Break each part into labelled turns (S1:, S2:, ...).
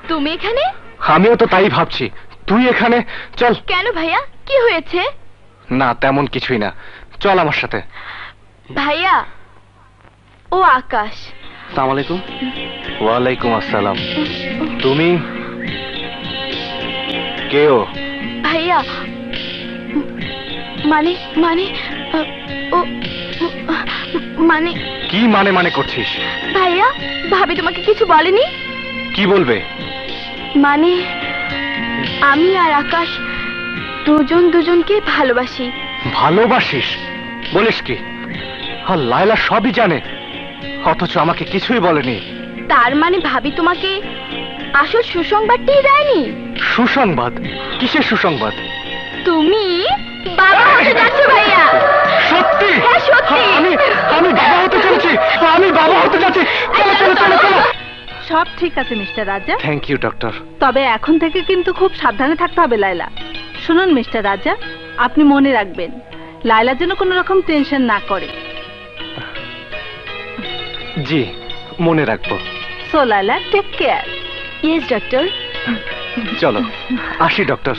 S1: তুমি এখানে?
S2: আমিও তো তাই ভাবছি। তুই এখানে? চল।
S1: কেন ভাইয়া, কি হয়েছে?
S2: না তেমন কিছুই না, চল আমার সাথে।
S1: ভাইয়া, ও আকাশ।
S2: আসসালামু আলাইকুম। ওয়ালাইকুম আসসালাম। তুমি কে? ও
S1: ভাইয়া, মানে মানে ও মানে
S2: কি মানে মানে করছিস?
S1: ভাইয়া, ভাবি তোমাকে কিছু বলেনি?
S2: কি বলবে?
S1: মানে আমি আর আকাশ দুজন দুজনকে ভালোবাসি।
S2: ভালোবাসিস? বলিস কি? আর লায়লা সবই জানে, অথচ আমাকে কিছুই বলেনি।
S1: তার মানে ভাবি তোমাকে আসল সুসংবাদটি দেয়নি?
S2: সুসংবাদ? কিসের সুসংবাদ?
S1: তুমি বাবা হতে যাচ্ছ ভাইয়া।
S2: সত্যি?
S1: হ্যাঁ সত্যি।
S2: আমি বাবা হতে চলেছি। আমি বাবা হতে যাচ্ছি। চলো চলো চলো চলো।
S3: সব ঠিক আছে mister Raja.
S2: Thank you doctor.
S3: তবে এখন থেকে কিন্তু খুব সাবধানে থাকতে হবে লায়লা। শুনুন মিস্টার রাজা, আপনি মনে রাখবেন লায়লা যেন কোনো রকম টেনশন না করে।
S2: জি, মনে রাখবো।
S3: So Laila, take care.
S1: Yes doctor.
S2: চলো আসি ডক্টর।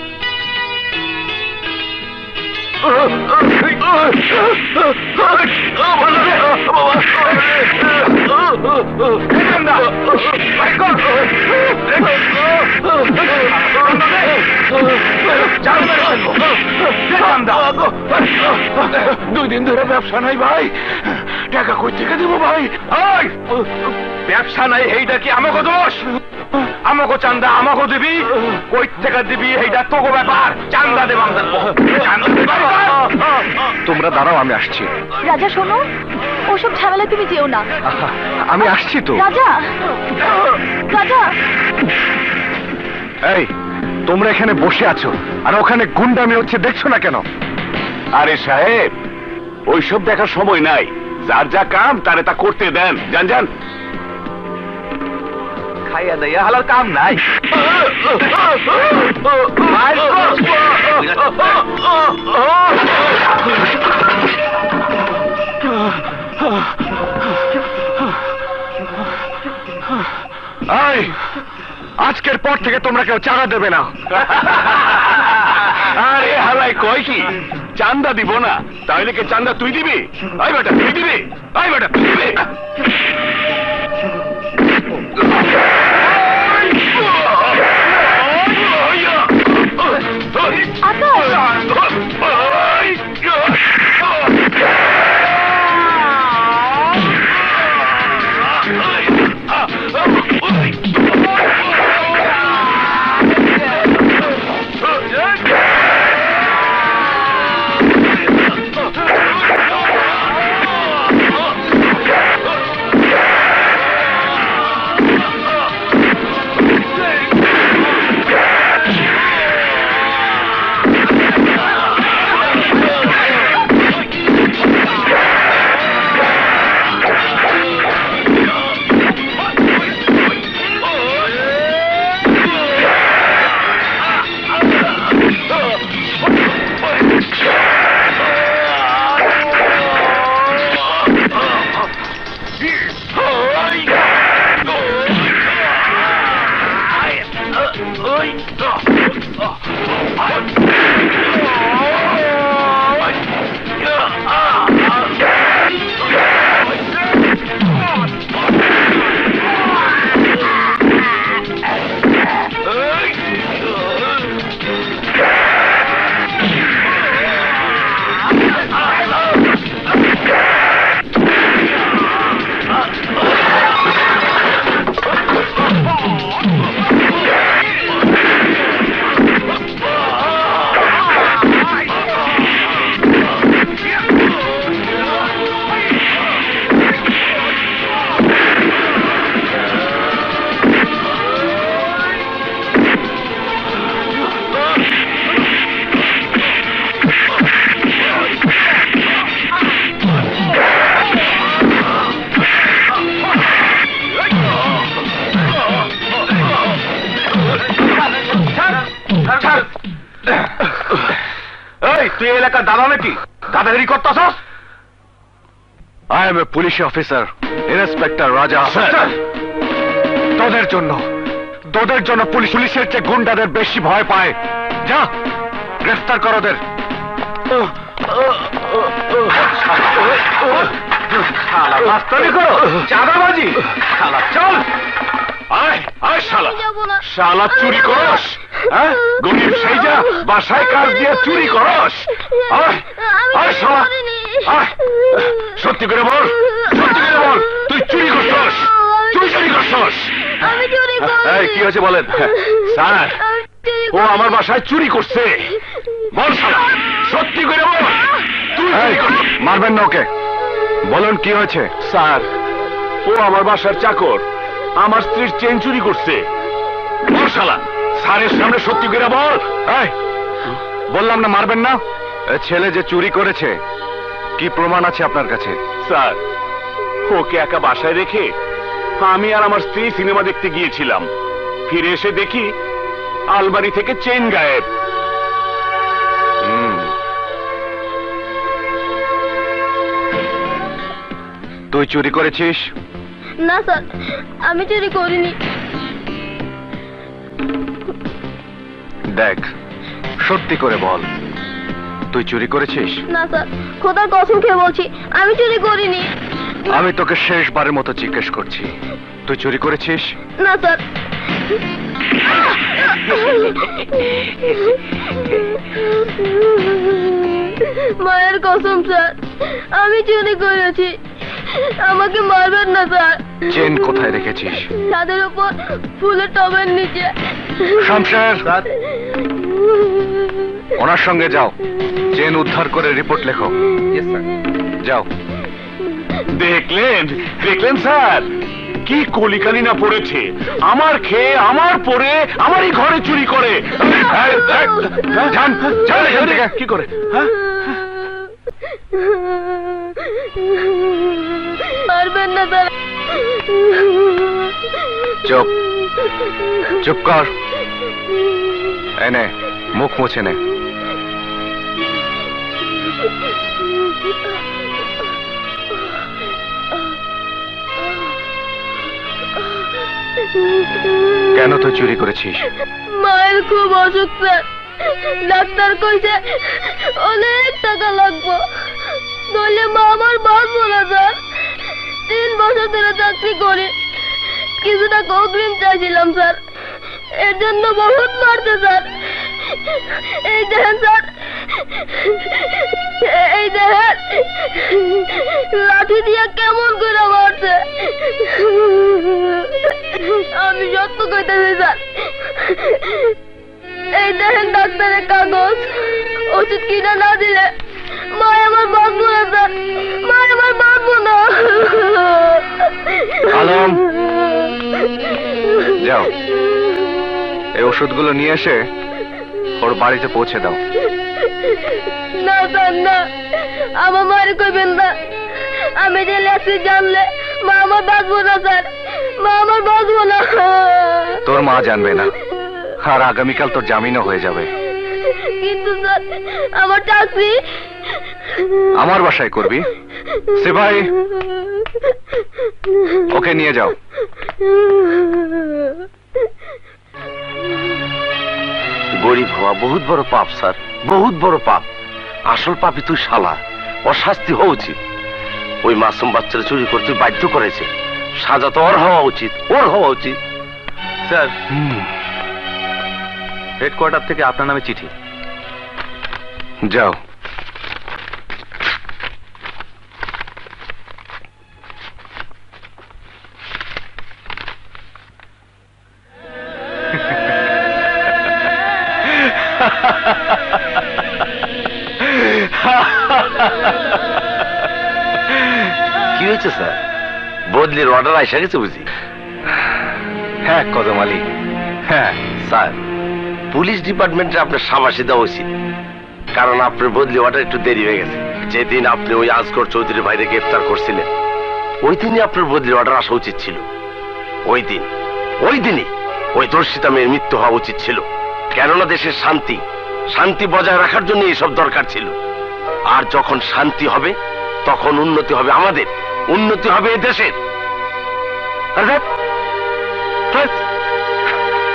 S4: দুই দিন ধরে ব্যবসা নাই ভাই, টাকা কই থেকে দেবো ভাই? ব্যবসা নাই এইটা কি আমাকে দোষ? আমাকে চান্দা আমাকে দিবি, কই থেকে দিবি এইটা তোকে ব্যাপার। চান্দা দেব
S2: তোমরা দাঁড়াও, আমি আসছি।
S1: রাজা শোনো, ওসব ঝামেলায় তুমি যেও না।
S2: আমি আসছি তো।
S1: রাজা, রাজা।
S2: এই, তোমরা এখানে বসে আছো আর ওখানে গুন্ডামি হচ্ছে, দেখছো না কেন?
S4: আরে সাহেব, ওইসব দেখার সময় নাই। যার যা কাম তারে তা করতে দেন। যান যান। খাইয়া দাইয়া হালার কাম নাই।
S2: আজকের পর থেকে তোমরা কেউ চাঁদা দেবে না।
S4: আরে হালাই কয় কি চান্দা দিব না? তাহলে কি চান্দা তুই দিবি? আই বেটা তুই দিবি? আই বেটা তুই দিবি? তুই এলাকার দাদা নাকি? দাদাগিরি করতেছস?
S2: I am a police officer, Inspector Raja. তোদের জন্য তোদের জন্য পুলিশের চেয়ে গুন্ডাদের বেশি ভয় পায়। যা, গ্রেফতার কর ওদের।
S4: মাস্তানি করো, চাঁদাবাজি, শালা চল। আয় আয় শালা, শালা চুরি করস, হ্যাঁ? গরিব সেই যা বাসায় কাজ দিয়ে চুরি করস। আয় আয় শালা, আয়, সত্যি করে বল, সত্যি করে বল, তুই চুরি করছস, তুই চুরি করছস।
S1: আমি চুরি
S4: এই কি হয়েছে বলেন? স্যার, ও আমার বাসায় চুরি করছে। বল শালা, সত্যি করে বল, তুই চুরি করছিস।
S2: মারবেন না ওকে, বলুন কি হয়েছে?
S4: স্যার, ও আমার বাসার চাকর, আমার স্ত্রীর চেন চুরি করছে। বল শালা, স্যারের সামনে সত্যি করে বল।
S2: এই, বললাম না মারবেন না। ছেলে যে চুরি করেছে, কি প্রমাণ আছে আপনার কাছে?
S4: স্যার, ওকে একা বাসায় রেখে আমি আর আমার স্ত্রী সিনেমা দেখতে গিয়েছিলাম। ফিরে এসে দেখি আলমারি থেকে চেন গায়েব।
S2: তুই চুরি করেছিস?
S1: না স্যার, আমি চুরি করিনি।
S2: দেখ, সত্যি করে বল, তুই চুরি করেছিস?
S1: না স্যার, খোদার কসম খেয়ে বলছি, আমি চুরি করিনি।
S2: আমি তোকে শেষবারের মতো জিজ্ঞেস করছি, তুই চুরি করেছিস?
S1: না স্যার। মায়ের কসম স্যার, আমি চুরি করেছি, আমাকে মারবেন না স্যার।
S2: চেন কোথায় রেখেছিস?
S1: ছাদের উপর ফুলের টবের নিচে।
S2: শামশের, ওনার সঙ্গে যাও, চেন উদ্ধার করে রিপোর্ট লেখো। যাও।
S4: দেখলেন, দেখলেন স্যার, কি কলিকালি না পড়েছে। আমার খেয়ে, আমার পরে, আমারই ঘরে চুরি করে।
S2: যান, যান এখান থেকে।
S4: কি করে? হ্যাঁ,
S1: মারবেন না স্যার।
S2: চুপ, চুপ কর। এনে মুখ মুছে নে। কেন তুই চুরি করেছিস?
S1: মায়ের খুব অসুখ স্যার, ডাক্তার কইছে অনেক টাকা লাগবো, নইলে মা আমার বাঁচবো না স্যার। 3 বছর ধরে চাকরি করি, কিছু টাকা অগ্রিম চাইছিলাম স্যার, এর জন্য বহুত মারছে স্যার। এই দেখেন স্যার, এই দেখেন লাঠি দিয়ে কেমন করে মারছে। আমি সত্য কইতেছি স্যার, এই দেখেন ডাক্তারের কাগজ, ওষুধ কিনা না দিলে মা আমার বাঁচবো না স্যার, মা আমার বাঁচবো না।
S2: আলম, যাও, এই ওষুধগুলো নিয়ে এসে ওর বাড়িতে পৌঁছে দাও।
S1: না স্যার, না, আমার মায়ের কইবেন না, আমি জেলে আছি জানলে মা আমার বাঁচবো না স্যার, মা আমার বাঁচবো না।
S2: তোর মা জানবে না, আর আগামীকাল তোর জামিনও হয়ে যাবে।
S1: কিন্তু স্যার, আমার চাকরি
S2: আমার বাসায় করবি। সিপাই, ওকে নিয়ে যাও।
S5: গরিব হওয়া বহুত বড় পাপ স্যার, বহুত বড় পাপ। আসল পাপই তুই শালা, ওর শাস্তি হওয়া উচিত। ওই মাসুম বাচ্চারা চুরি করতে বাধ্য করেছে, সাজা তো ওর হওয়া উচিত, ওর হওয়া উচিত।
S2: স্যার, হেডকোয়ার্টার থেকে আপনার নামে চিঠি। যাও।
S5: কি হয়েছে স্যার? বদলির অর্ডার আইসা গেছে বুঝি?
S2: হ্যাঁ কদম আলী, হ্যাঁ।
S5: স্যার, পুলিশ ডিপার্টমেন্টে আপনার সাবাসী দেওয়া উচিত, কারণ আপনার বদলি অর্ডার একটু দেরি হয়ে গেছে। যেদিন আপনি ওই আজগর চৌধুরীর বাইরে গ্রেফতার করছিলেন, ওই দিনই আপনার বদলি অর্ডার আসা উচিত ছিল। ওই দিনই ওই ধর্ষিতা মেয়ের মৃত্যু হওয়া উচিত ছিল, কেননা দেশের শান্তি বজায় রাখার জন্য এইসব দরকার ছিল। আর যখন শান্তি হবে, তখন উন্নতি হবে আমাদের, উন্নতি হবে এই দেশের।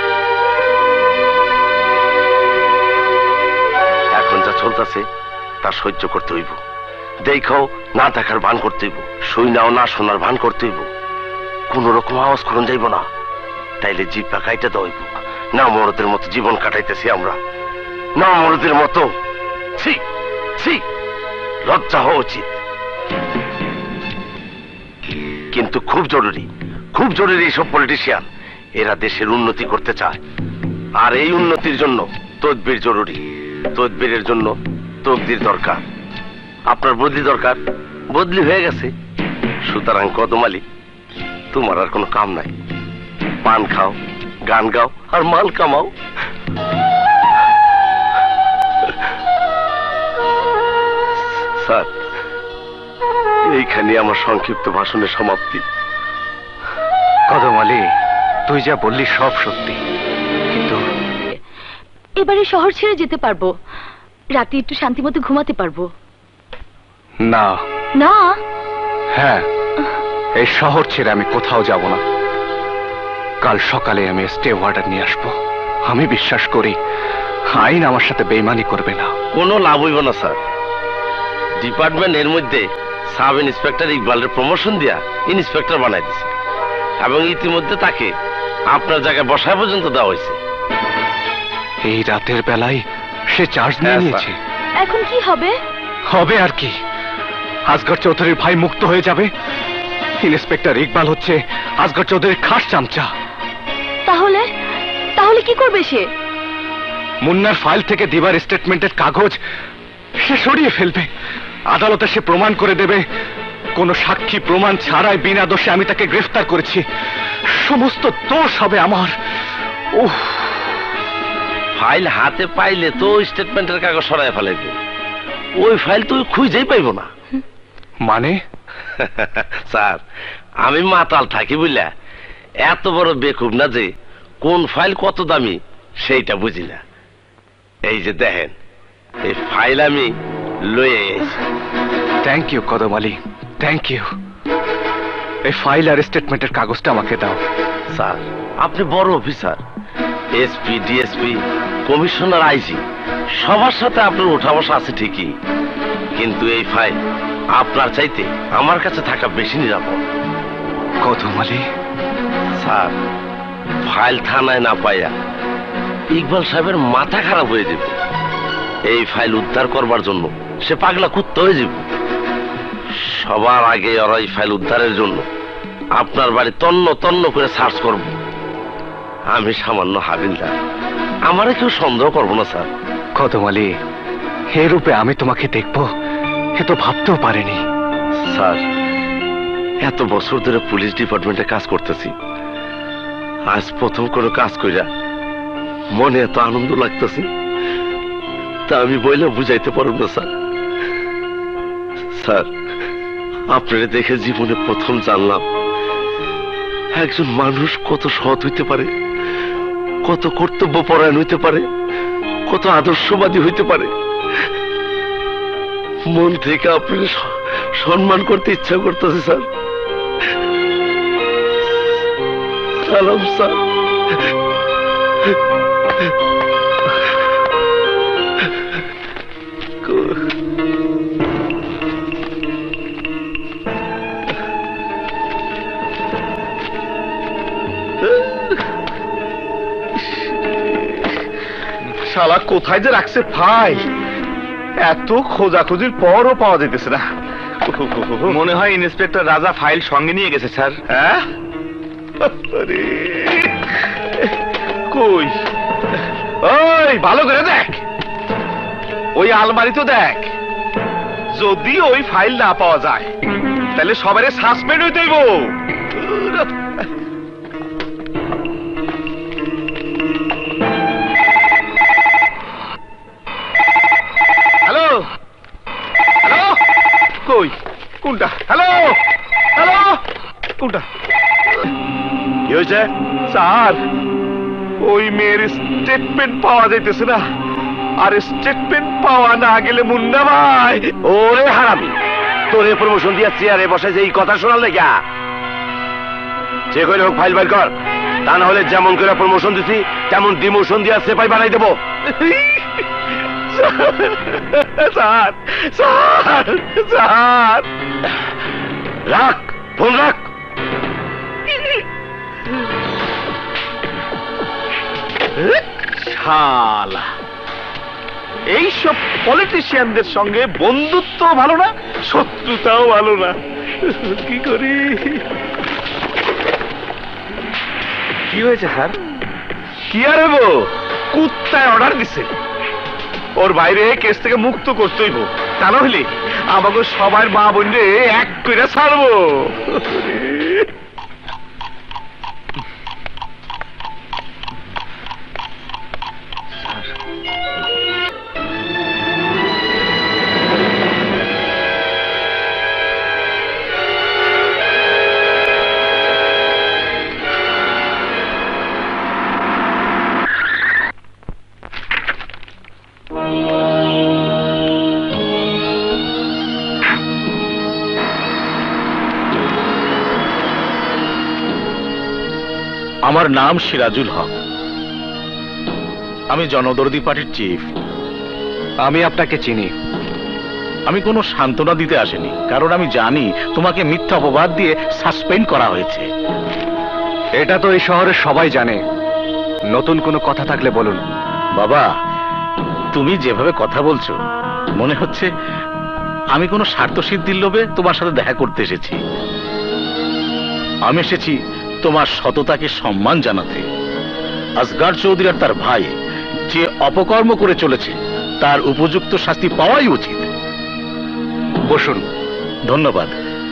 S5: চলতেছে তা সহ্য করতে হইব। দেখাও না দেখার ভান করতে হইব, শুইনাও না শোনার ভান করতে হইব, কোন রকম আওয়াজ করুন যাইব না, তাইলে জিব্বা কাইটা দেওয়া হইব। না মরদের মতো জীবন কাটাইতেছি আমরা, না মরদের মতো। ছি ছি, লজ্জা হওয়া উচিত। কিন্তু খুব জরুরি, খুব জরুরি এইসব পলিটিশিয়ান, এরা দেশের উন্নতি করতে চায়, আর এই উন্নতির জন্য তদবির জরুরি। তদবিরের জন্য তকদির দরকার। আপনার বদলি দরকার, বদলি হয়ে গেছে। সুতরাং কদম আলী, তোমার আর কোনো কাম নাই। পান খাও, গান গাও, আর মাল কামাও। স্যার, এইখানে আমার সংক্ষিপ্ত ভাষণের সমাপ্তি।
S2: কদম আলী, তুই যা বললি সব সত্যি, কিন্তু
S1: এবারে শহর ছেড়ে যেতে পারবো, রাতে একটু শান্তি মতো ঘুমাতে পারবো।
S2: না।
S1: না?
S2: হ্যাঁ, এই শহর ছেড়ে আমি কোথাও যাব না। কাল সকালে আমি স্টে অর্ডার নিয়ে আসবো। আমি বিশ্বাস করি আইন আমার সাথে বেইমানি করবে না।
S5: কোনো লাভ হইব না স্যার। ডিপার্টমেন্ট এর মধ্যে সাব ইন্সপেক্টর ইকবালের প্রমোশন দিয়া ইন্সপেক্টর বানাই দিছে, এবং ইতিমধ্যে তাকে আপনার জায়গায় বসায় পর্যন্ত দেওয়া হয়েছে।
S2: এই রাতের বেলায় সে চার্জ নিয়ে নিয়েছে।
S1: এখন কি হবে?
S2: হবে আর কি, আসগর চৌধুরীর ভাই মুক্ত হয়ে যাবে। ইন্সপেক্টর ইকবাল হচ্ছে আসগর চৌধুরীর খাস চামচা।
S1: তাহলে তাহলে কি করবে সে?
S2: মুন্নার ফাইল থেকে দিবার স্টেটমেন্টের কাগজ সে সরিয়ে ফেলবে। আদালতে সে প্রমাণ করে দেবে কোন সাক্ষী প্রমাণ ছাড়াই বিনা দোষে আমি তাকে গ্রেফতার করেছি। সমস্ত দোষ হবে আমার। উফ,
S5: ফাইল হাতে পাইলে তো স্টেটমেন্টের কাগজ সরাই ফেলাইব, ওই ফাইল তুই খুঁজেই পাইব না।
S2: মানে?
S5: স্যার, আমি মাতাল থাকি বুঝলা, এত বড় বেকুব না যে কোন ফাইল কত দামি সেইটা বুঝি না। এই যে দেখেন, এই ফাইল আমি লয়ে এসেছি।
S2: Thank you Kadam Ali, thank you. এই ফাইল আর স্টেটমেন্টের কাগজটা আমাকে দাও।
S5: স্যার, আপনি বড় officer, SP, DSP, commissioner, IG, সবার সাথে আপনার ওঠা বসা আছে ঠিকই, কিন্তু এই ফাইল আপনার চাইতে আমার কাছে থাকা বেশি নিরাপদ।
S2: কদম আলী।
S5: স্যার, ফাইল থানায় না পাইয়া ইকবাল সাহেবের মাথা খারাপ হয়ে যাবে। এই ফাইল উদ্ধার করবার জন্য সে পাগলা কুত্তা হয়ে যাবে। সবার আগে ওরা এই ফাইল উদ্ধারের জন্য আপনার বাড়ি তন্ন তন্ন করে সার্চ করব। আমি সামান্য হাবিলদার, আমারে কেউ সন্দেহ করবো না স্যার।
S2: কদম আলী, এ রূপে আমি তোমাকে দেখবো এ তো ভাবতেও পারিনি।
S5: স্যার, এত বছর ধরে পুলিশ ডিপার্টমেন্টে কাজ করতেছি, আজ প্রথম কোনো কাজ কইরা মনে এত আনন্দ লাগতেছে তা আমি বইলে বুঝাইতে পারব না স্যার। স্যার, আপনারা দেখে জীবনে প্রথম জানলাম একজন মানুষ কত সৎ হইতে পারে, কত কর্তব্য পরায়ণ হইতে পারে, কত আদর্শবাদী হইতে পারে। মন থেকে আপনাকে সম্মান করতে ইচ্ছা করতেছে স্যার। সালাম স্যার।
S4: শালা কোথায় যে রাখছে ফাইল, এত খোঁজাখুঁজির পরও পাওয়া যেতেছে না। মনে হয় ইন্সপেক্টর রাজা ফাইল সঙ্গে নিয়ে গেছে স্যার। হ্যাঁ, কই? ওই ভালো করে দেখ, ওই আলমারি তো দেখ। যদি ওই ফাইল না পাওয়া যায় তাহলে সবাই সাসপেন্ড হইতে হইব। হ্যালো হ্যালো, কই? কোনটা? হ্যালো হ্যালো, কোনটা? কি হয়েছে স্যার? ওই মেয়ের স্টেটমেন্ট পাওয়া যাইতেছে না, আর স্টেটমেন্ট পাওয়া না গেলে মুন্না ভাই।
S5: ওরে হারামি, তোরে প্রমোশন দিয়া চেয়ারে বসে যে এই কথা শোনার লেগা, যে করে হোক ফাইল বাইর কর, তা না হলে যেমন করে প্রমোশন দিছি তেমন ডিমোশন দিয়া সেপাই বানাই দেবো। স্যার স্যার স্যার রাখ ফোন রাখ। শালা এইসব পলিটিশিয়ানদের সঙ্গে বন্ধুত্ব ভালো না, শত্রুতাও ভালো না। কি করি? কি হয়েছে স্যার? কি আর হবো, কুত্তায় অর্ডার দিছে ওর বাইরে কেস থেকে মুক্ত করতেই হবো, তা নইলে আমাকে সবার মা বোনরে এক করে ছাড়বো।
S6: আমার নাম সিরাজুল হক, আমি জনদরদি পার্টির চিফ।
S2: আমি আপনাকে চিনি।
S6: আমি কোনো সান্ত্বনা দিতে আসিনি, কারণ আমি জানি তোমাকে মিথ্যা অপবাদ দিয়ে সাসপেন্ড করা হয়েছে।
S2: এটা তো এই শহরের সবাই জানে। নতুন কোনো কথা থাকলে বলুন।
S6: বাবা, তুমি যেভাবে কথা বলছো মনে হচ্ছে আমি কোনো স্বার্থ সিদ্ধির লোভে তোমার সাথে দেখা করতে এসেছি। আমি এসেছি তোমার সততাকে সম্মান জানাতে। আসগর চৌধুরী আর তার ভাই যে অপকর্ম করে চলেছে তার উপযুক্ত শাস্তি পাওয়াই উচিত।
S2: বসুন।
S6: ধন্যবাদ।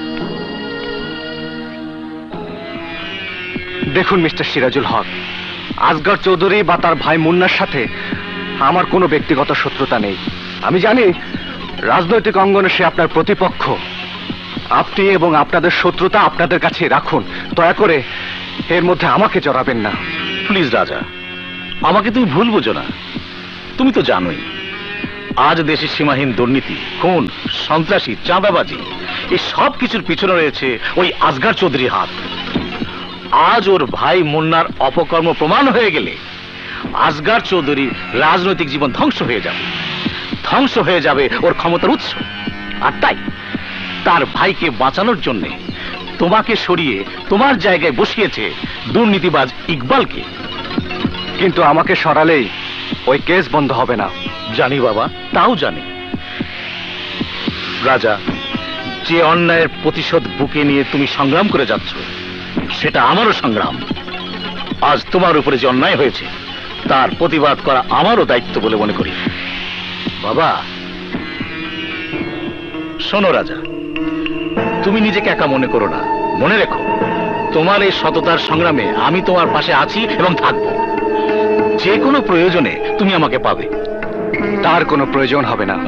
S2: দেখুন মিস্টার সিরাজুল হক, আসগর চৌধুরী বা তার ভাই মুন্নার সাথে আমার কোনো ব্যক্তিগত শত্রুতা নেই। আমি জানি রাজনৈতিক অঙ্গনে সে আপনার প্রতিপক্ষ। আপনি এবং আপনাদের শত্রুতা আপনাদের কাছে রাখুন, দয়া করে এর মধ্যে আমাকে জড়াবেন না।
S6: প্লিজ রাজা, আমাকে তুমি ভুল বুঝো না। তুমি তো জানোই আজ দেশের সীমাহীন দুর্নীতি, খুন, সন্ত্রাসী, চাঁদাবাজি এই সব কিছুর পিছনে রয়েছে ওই আসগর চৌধুরীর হাত। আজ ওর ভাই মুন্নার অপকর্ম প্রমাণ হয়ে গেলে আসগর চৌধুরীর রাজনৈতিক জীবন ধ্বংস হয়ে যাবে, ধ্বংস হয়ে যাবে ওর ক্ষমতার উৎস। আর তাই তার ভাইকে বাঁচানোর জন্য তোমাকে সরিয়ে তোমার জায়গায় বসিয়েছে দুর্নীতিবাজ ইকবালকে।
S2: কিন্তু আমাকে সরালেই ওই কেস বন্ধ হবে না।
S6: জানি বাবা, তাও জানি। রাজা, যে অন্যায়ের প্রতিশোধ বুকে নিয়ে তুমি সংগ্রাম করে যাচ্ছ সেটা আমারও সংগ্রাম। আজ তোমার উপরে যে অন্যায় হয়েছে তার প্রতিবাদ করা আমারও দায়িত্ব বলে মনে করি। বাবা শোনো রাজা, তুমি নিজেকে একা মনে করো না। মনে রেখো, তোমার এই সততার সংগ্রামে আমি তোমার পাশে আছি এবং থাকবো। যে কোনো প্রয়োজনে তুমি আমাকে পাবে।
S2: তার কোনো প্রয়োজন হবে না।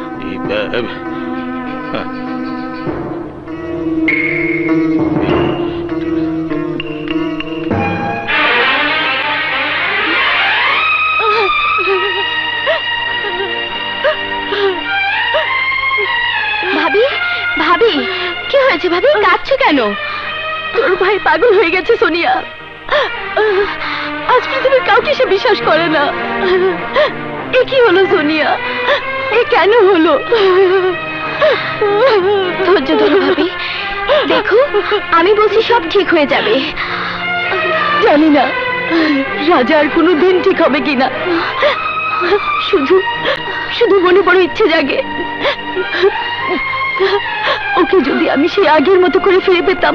S1: ভাবি, ভাবি কি হয়েছে? ভাবি কাঁদছো কেন? তোর ভাই পাগল হয়ে গেছে সোনিয়া। আজ পৃথিবীর কাউকে সে বিশ্বাস করে না। এ কি হলো সোনিয়া? এ কেন হলো? ধৈর্য ধরো ভাবি, দেখো আমি বলছি সব ঠিক হয়ে যাবে। জানি না রাজার কোনো দিন ঠিক হবে কিনা, শুধু শুধু মনে বড় ইচ্ছে জাগে ওকে যদি আমি সেই আগের মতো করে ফিরে পেতাম,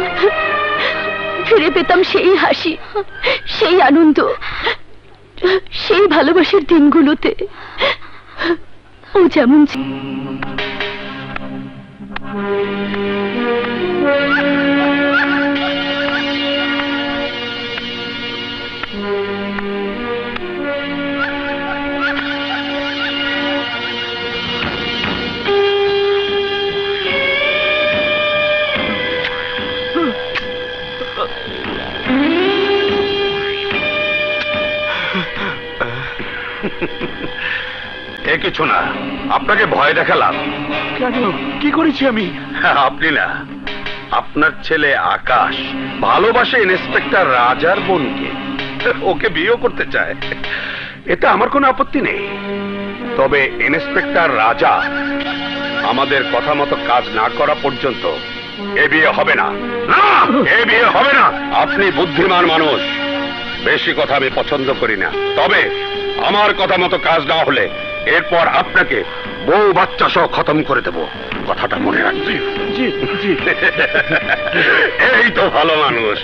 S1: ফিরে পেতাম সেই হাসি, সেই আনন্দ, সেই ভালোবাসার দিনগুলোতে ও যেমন ছিল।
S5: এ কিছু না, আপনাকে ভয় দেখালাম।
S4: কেন, কি করেছি আমি?
S5: আপনি না, আপনার ছেলে আকাশ ভালোবাসে ইন্সপেক্টর রাজার বোনকে, ওকে বিয়ে করতে চায়। এতে আমার কোনো আপত্তি নেই।
S4: তবে ইন্সপেক্টর রাজা আমাদের কথা মতো কাজ না করা পর্যন্ত এ বিয়ে হবে না। না, এ বিয়ে হবে না। আপনি বুদ্ধিমান মানুষ, বেশি কথা আমি পছন্দ করি না, তবে আমার কথা মতো কাজ না হলে এরপর আপনাকে বউ বাচ্চা সহ খতম করে দেব, কথাটা মনে রাখবি। এই তো ভালো মানুষ।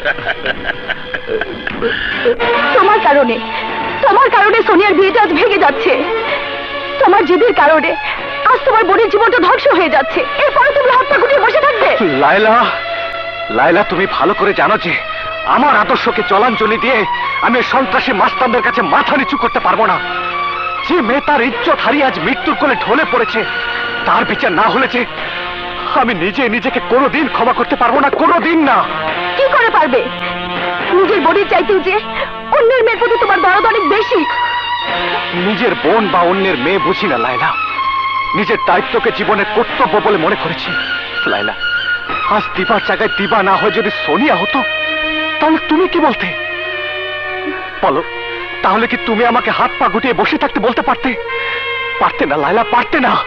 S1: তোমার কারণে সোনিয়ার বিয়েটা আজ ভেঙে যাচ্ছে। তোমার জিদের কারণে আজ তোমার বোনের জীবনটা ধ্বংস হয়ে যাচ্ছে। এরপরে তুমি হাত পা গুটিয়ে বসে থাকবে?
S2: লায়লা, লায়লা, তুমি ভালো করে জানো যে আমার আদর্শকে চলাঞ্জলি দিয়ে আমি সন্ত্রাসী মাস্তানদের কাছে মাথা নিচু করতে পারবো না। যে মেয়ে তার ইজ্জত হারিয়ে আজ মৃত্যুর কোলে ঢলে পড়েছে, তার বিচার না হলে যে আমি নিজেকে কোনোদিন ক্ষমা করতে পারবো না, কোনোদিন না।
S1: কি করে পারবে? নিজের বোনের চাইতেও যে অন্যের মেয়ের প্রতি তোমার দরদ অনেক বেশি।
S2: নিজের বোন বা অন্যের মেয়ে বুঝি না লায়লা, নিজের দায়িত্বকে জীবনের কর্তব্য বলে মনে করেছি। লায়লা, আজ দিবার জায়গায় দিবা না হয়ে যদি সোনিয়া হতো, তাহলে তুমি কি বলতে? বলো, তাহলে কি তুমি আমাকে হাত পা গুটিয়ে বসে থাকতে বলতে পারতে? পারতে না লায়লা, পারতে না।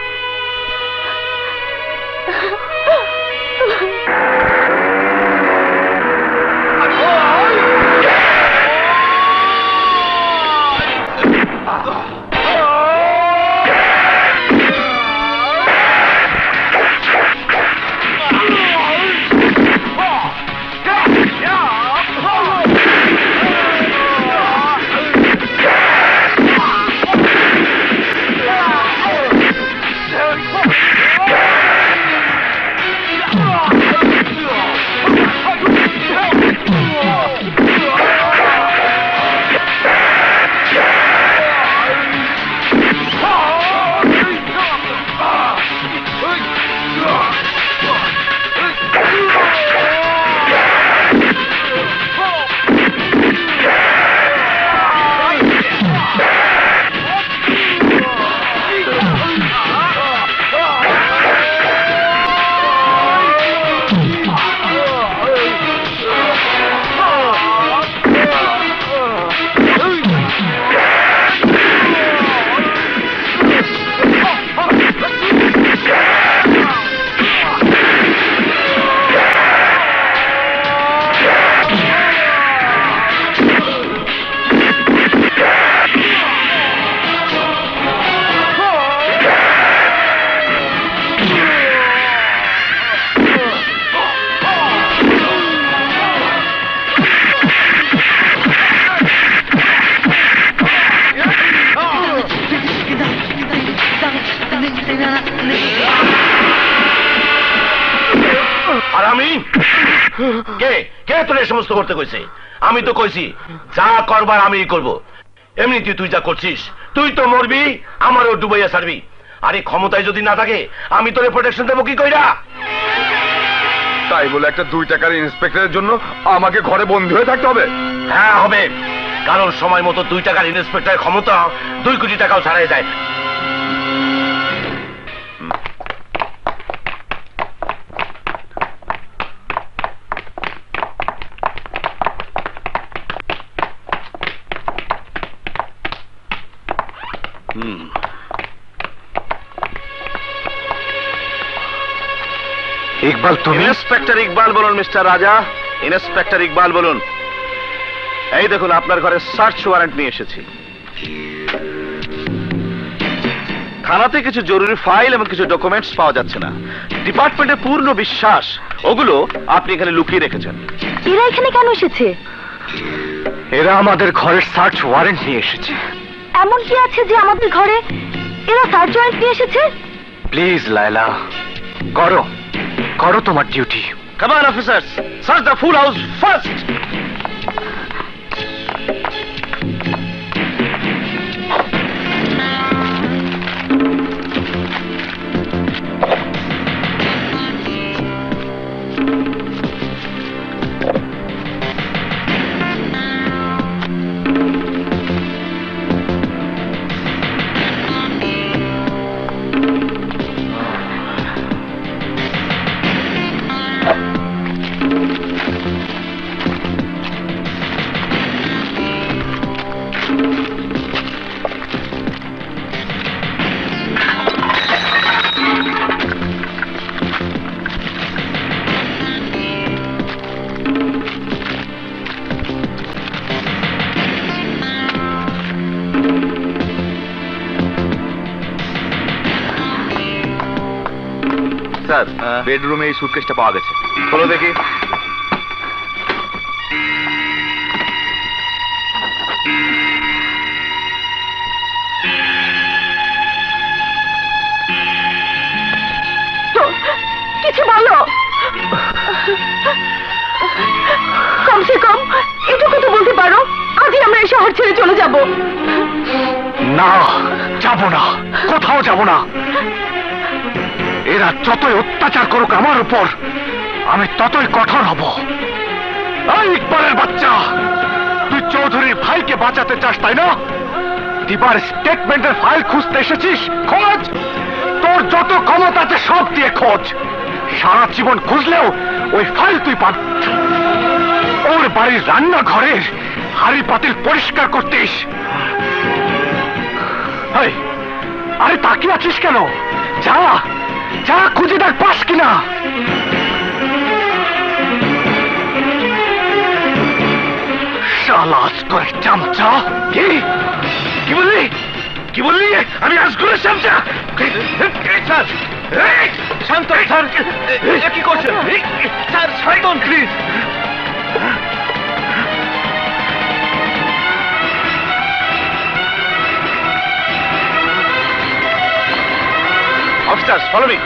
S5: আর আমি কে কে তোর এই সমস্ত করতে কইছে? আমি তো কইছি যা করবার আমিই করব। এমনিতে তুই যা করছিস, তুই তো মরবি, আমারও ডুবাইয়া ছাড়বি। আরে ক্ষমতায় যদি না থাকে আমি তোরে প্রোটেকশন দেবো কি কইরা?
S4: তাই বলে একটা 2 টাকার ইন্সপেক্টরের জন্য আমাকে ঘরে বন্দী হয়ে থাকতে হবে?
S5: হ্যাঁ হবে, কারণ সময় মতো 2 টাকার ইন্সপেক্টরের ক্ষমতা 2 কোটি টাকাও ছাড়াই যায়।
S2: ইকবাল, তুমি?
S6: ইন্সপেক্টর ইকবাল বলুন মিস্টার রাজা, ইন্সপেক্টর ইকবাল বলুন। এই দেখুন, আপনার ঘরে সার্চ ওয়ারেন্ট নিয়ে এসেছি। থানাতে কিছু জরুরি ফাইল এবং কিছু ডকুমেন্টস পাওয়া যাচ্ছে না। ডিপার্টমেন্টের পূর্ণ বিশ্বাস ওগুলো আপনি এখানে লুকিয়ে রেখেছেন।
S1: এরা এখানে কেন এসেছে?
S2: এরা আমাদের ঘরের সার্চ ওয়ারেন্ট নিয়ে এসেছে।
S1: এমন কি আছে যে আমাদের ঘরে এরা সার্চ ওয়ারেন্ট নিয়ে এসেছে?
S2: প্লিজ লায়লা, করো করো তোমার duty.
S6: Come on officers, search the full house first.
S4: Officer, বেডরুমে এই সুটকেসটা পাওয়া গেছে। খোলো দেখি।
S1: কিছু বলো, কমসে কম এটুকু তো বলতে পারো আজই আমরা এই শহর ছেড়ে চলে যাব।
S2: না, যাব না, কোথাও যাব না। এরা যতই অত্যাচার করুক আমার উপর, আমি ততই কঠোর হব। এই ইকবালের বাচ্চা, তুই চৌধুরীর ভাইকে বাঁচাতে চাস তাই না? দিবার স্টেটমেন্টের ফাইল খুঁজতে এসেছিস? খোঁজ, তোর যত ক্ষমতা আছে সব দিয়ে খোঁজ। সারা জীবন খুঁজলেও ওই ফাইল তুই পাবি। ওর বাড়ির রান্নাঘরের হাড়ি পাতিল পরিষ্কার করতিস। আরে তাকিয়ে আছিস কেন? যা যা, খুঁজে দেখ পাস কিনা। শালা আজকের চামচা। কি বললি? কি বললি? আমি আজকের চামচা? শান্ত স্যার, কি করছেন স্যার? শান্ত প্লিজ।
S4: Officers, follow me.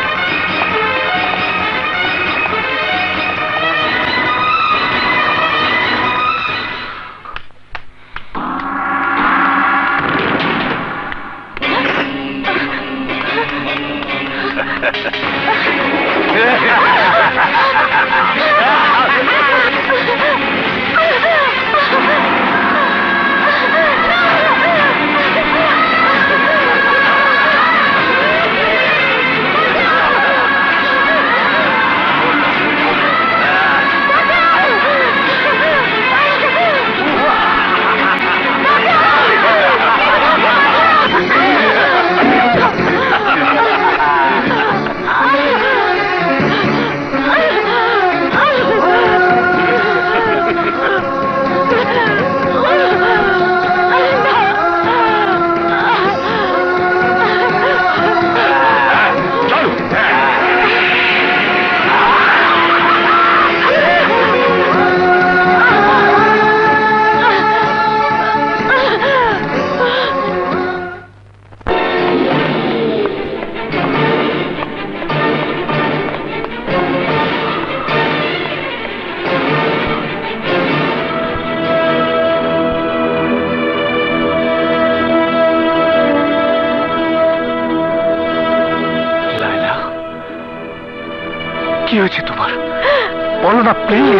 S2: কি হয়েছে তোমার? বলো না প্লিজ।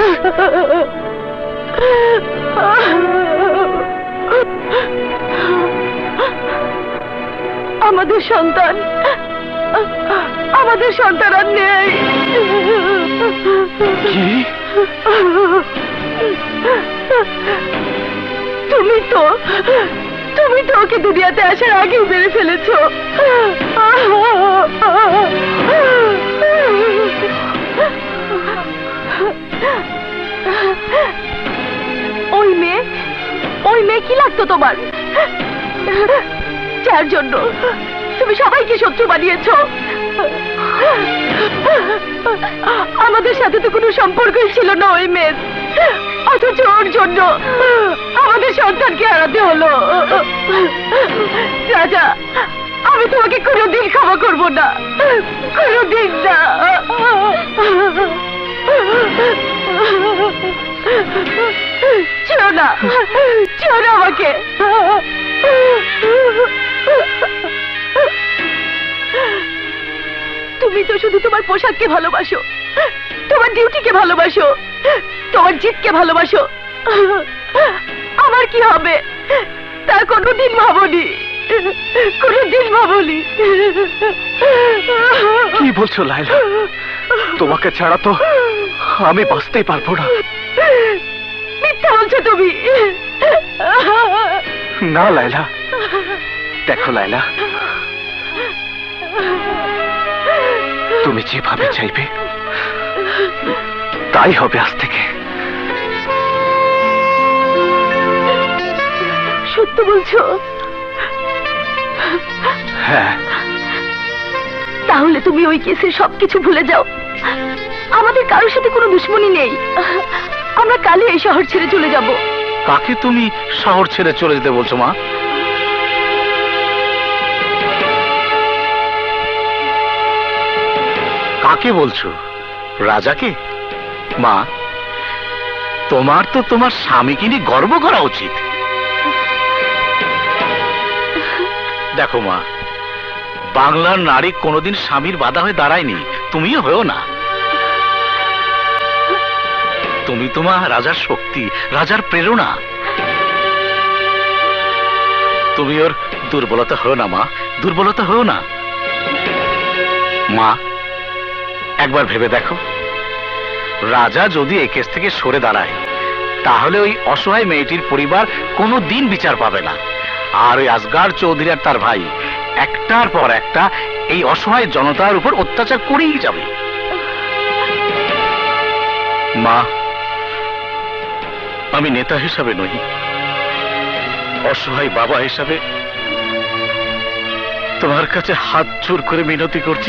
S1: আমাদের সন্তান আর নেই।
S2: কি?
S1: তুমি তো ওকে দুনিয়াতে আসার আগেই মেরে ফেলেছো। ওই মেয়ে কি লাগতো তোমার, যার জন্য তুমি সবাইকে শত্রু বানিয়েছো? আমাদের সাথে তো কোনো সম্পর্কই ছিল না ওই মেয়ের, অথচ ওর জন্য আমাদের সন্তানকে হারাতে হলো। রাজা, আমি তোমাকে কোনোদিন ক্ষমা করবো না, কোনোদিন না। ছেড়ো না আমাকে। তুমি তো শুধু তোমার পোশাককে ভালোবাসো, তোমার ডিউটিকে ভালোবাসো, তোমার জিতকে ভালোবাসো। আমার কি হবে তা কোনোদিন ভাবনি, কোনোদিন ভাবনি।
S2: কি বলছো লায়লা? তোমাকে ছাড়া তো আমি বাঁচতেই পারবো না।
S1: মিথ্যা বলছো তুমি।
S2: না লায়লা, দেখো লায়লা, তুমি যেভাবে চাইবে তাই হবে আজ থেকে।
S1: সত্য বলছো?
S2: হ্যাঁ,
S1: তাহলে তুমি ওই কেসের সবকিছু ভুলে যাও। আমাদের কারোর সাথে কোনো দুশ্মনী নেই। আমরা কালই এই শহর ছেড়ে চলে যাব।
S6: কাকে তুমি শহর ছেড়ে চলে যেতে বলছো মা? কাকে বলছো? রাজাকে? মা, তোমার তো তোমার স্বামীকে নিয়ে গর্ব করা উচিত। দেখো মা, বাংলার নারী কোনোদিন স্বামীর বাধা হয়ে দাঁড়ায়নি, তুমিও হয়েও না। তুমি তোমার রাজার শক্তি, রাজার প্রেরণা। তুমি ওর দুর্বলতা হও না মা, দুর্বলতা হও না। মা, একবার ভেবে দেখো, রাজা যদি এই কেস থেকে সরে দাঁড়ায় তাহলে ওই অসহায় মেয়েটির পরিবার কোনো দিন বিচার পাবে না, আর ওই আসগার চৌধুরী আর তার ভাই একটার পর একটা এই অসহায় জনতার উপর অত্যাচার করেই যাবে। মা, আমি নেতা হিসাবে নই, অসহায় বাবা হিসাবে তোমার কাছে হাত জোর করে মিনতি করছি,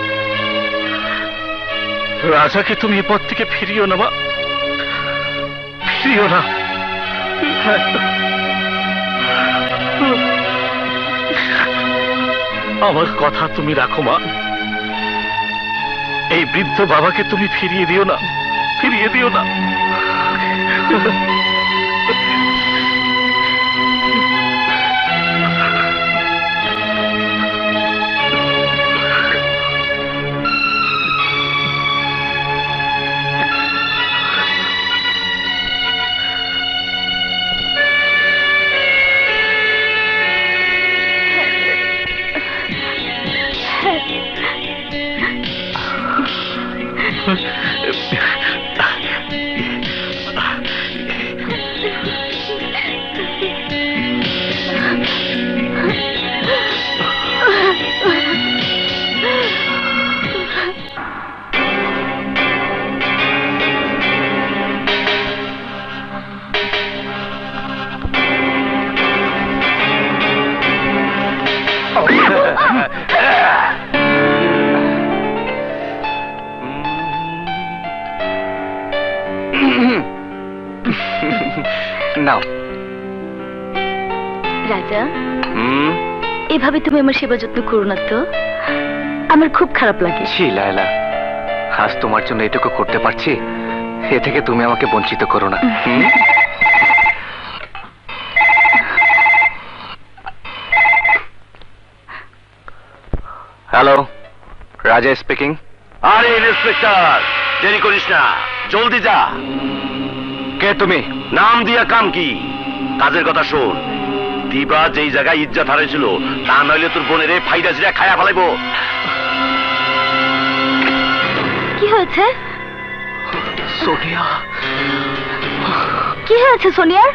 S6: রাজাকে তুমি এ পথ থেকে ফিরিও না মা, ফিরিও না। আমার কথা তুমি রাখো মা, এই বৃদ্ধ বাবাকে তুমি ফিরিয়ে দিও না, ফিরিয়ে দিও না।
S2: নাও।
S1: রাজা, এভাবে তুমি আমার সেবা যত্ন করো না তো, আমার খুব খারাপ লাগে।
S2: ছি লায়লা, আজ তোমার জন্য এটুকু করতে পারছি, এ থেকে তুমি আমাকে বঞ্চিত করো না। হ্যালো, রাজা স্পিকিং।
S5: আরে ইন্সপেক্টর, দেরি করিস না, জলদি যা।
S2: কে তুমি?
S5: নাম দিয়া কাম কি? কাজের কথা শোন। দিবা যেই জায়গায় ইজ্জত হারাইছিল, তা নইলে তোর বোনের ফাইদা জিরা খায়া ফেলাইবো।
S1: কি হয়েছে?
S2: সোনিয়া।
S1: কি হয়েছে সোনিয়ার?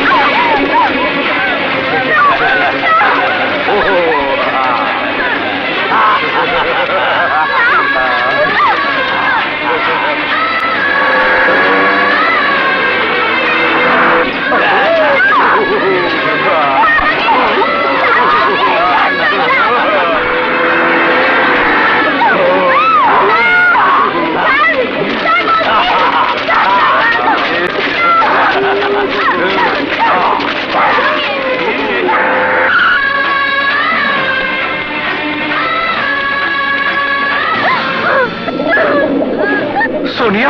S2: सोनिया,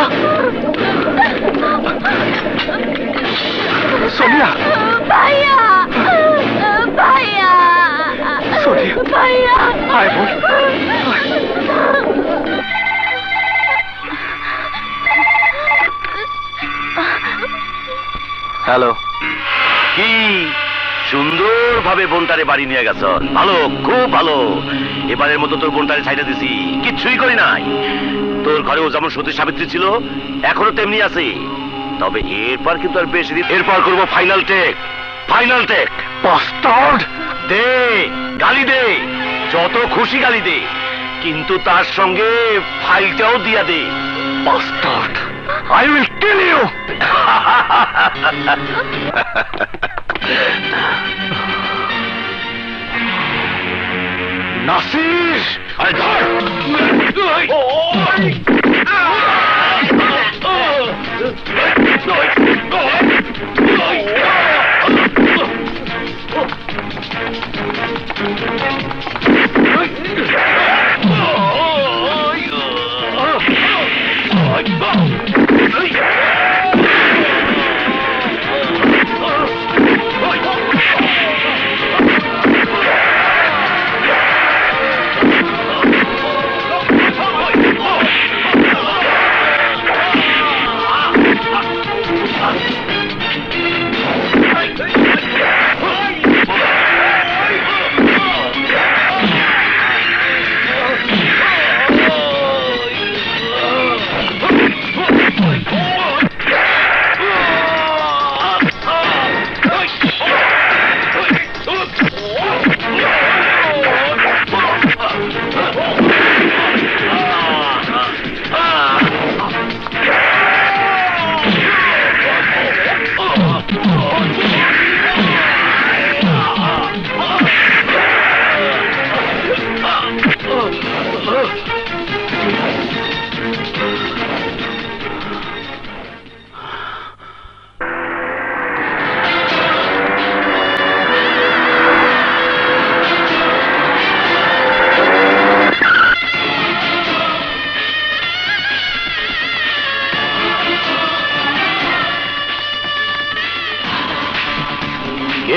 S2: सोनिया,
S1: भैया, भैया,
S2: सोनिया,
S1: भैया,
S2: हाय बोल। হ্যালো।
S5: কি সুন্দরভাবে বোনটারে বাড়ি নিয়ে গেছ, ভালো, খুব ভালো। এবারের মতো তোর বোনটারে ছাইড়া দিছি, কিচ্ছুই করি নাই। তোর ঘরেও যেমন সতী সাবিত্রী ছিল, এখনো তেমনি আছে। তবে এরপর কিন্তু আর বেশি দিন, এরপর করবো final take, final take.
S2: Bastard!
S5: দে গালি দে, যত খুশি গালি দে, কিন্তু তার সঙ্গে ফাইলটাও দিয়া দে।
S2: Bastard! I will kill you! Nasir!
S5: আরে ধর!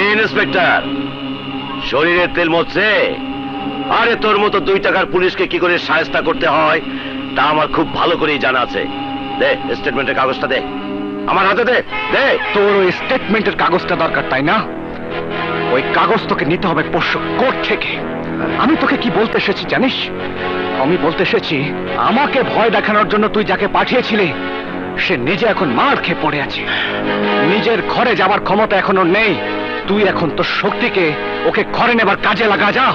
S5: ইন্সপেক্টর, শরীরের তেল মরছে? আরে তোর মতো 2 টাকার পুলিশকে কি করে শায়েস্তা করতে হয় তা আমার খুব ভালো করেই জানা আছে। দে স্টেটমেন্টের কাগজটা দে, আমার হাতে দে। দে।
S2: তোর ওই স্টেটমেন্টের কাগজটা দরকার, তাই না? ওই কাগজ তোকে নিতে হবে পরশু কোর্ট থেকে। আমি তোকে কি বলতে এসেছি জানিস? আমি বলতে এসেছি, আমাকে ভয় দেখানোর জন্য তুই যাকে পাঠিয়েছিলি সে নিজে এখন মার খেয়ে পড়ে আছে। নিজের ঘরে যাবার ক্ষমতা এখনো নেই। তুই এখন তোর শক্তিকে ওকে ঘরে নেবার কাজে লাগা, যা।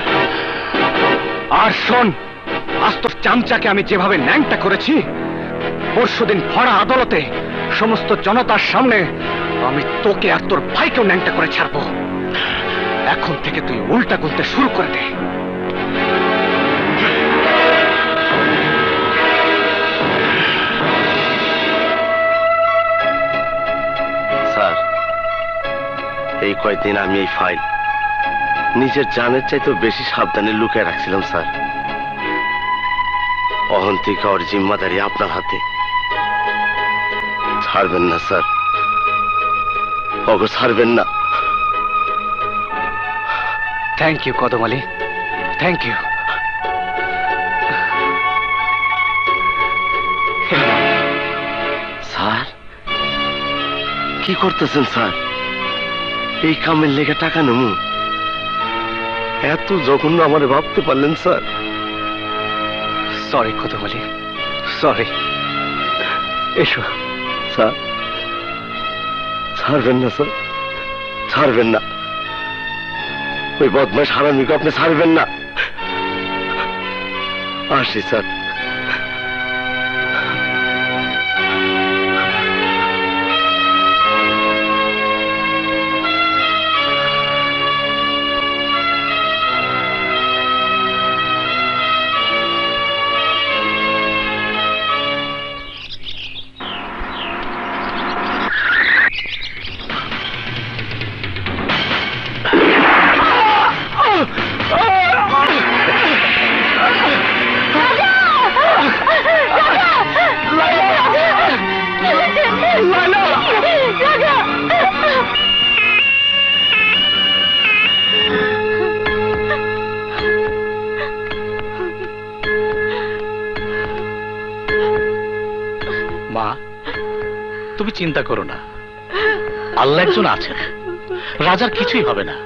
S2: আর শোন, আজ তোর চামচাকে আমি যেভাবে ন্যাংটা করেছি, পরশুদিন ভরা আদালতে সমস্ত জনতার সামনে আমি তোকে আর তোর ভাইকেও ন্যাংটা করে ছাড়বো। এখন থেকে তুই উল্টা গুলতে শুরু করে দে।
S5: স্যার, এই কয়েকদিন আমি এই ফাইল নিজের জানের চাইতে বেশি সাবধানে লুকিয়ে রাখছিলাম স্যার। অহন্তিকা ওর জিম্মাদারি আপনার হাতে। ছাড়বেন না স্যার, ওকে ছাড়বেন না।
S2: Thank you Kadam Ali, thank you.
S5: Sir কি করতেছেন স্যার? এই কামের লেগে টাকা নেবো? এত জঘন্য আমারে ভাবতে পারলেন স্যার?
S2: সরি কদম আলী, সরি। এসো।
S5: স্যার ছাড়বেন না স্যার, ছাড়বেন না। ওই বদমাশ হারামিকে আপনি ছাড়বেন না। আসি স্যার।
S6: মা, তুমি চিন্তা করো না, আল্লাহ একজন আছেন, রাজার কিছুই হবে না।